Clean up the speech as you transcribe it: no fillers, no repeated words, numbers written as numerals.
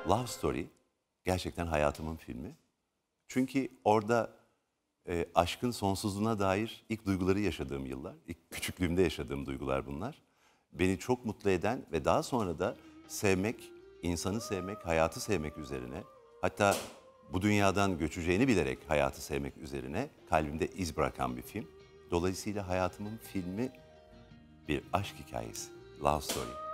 Love Story gerçekten hayatımın filmi. Çünkü orada aşkın sonsuzluğuna dair ilk duyguları yaşadığım yıllar, ilk küçüklüğümde yaşadığım duygular bunlar. Beni çok mutlu eden ve daha sonra da sevmek, insanı sevmek, hayatı sevmek üzerine, hatta bu dünyadan göçeceğini bilerek hayatı sevmek üzerine kalbimde iz bırakan bir film. Dolayısıyla hayatımın filmi bir aşk hikayesi, Love Story.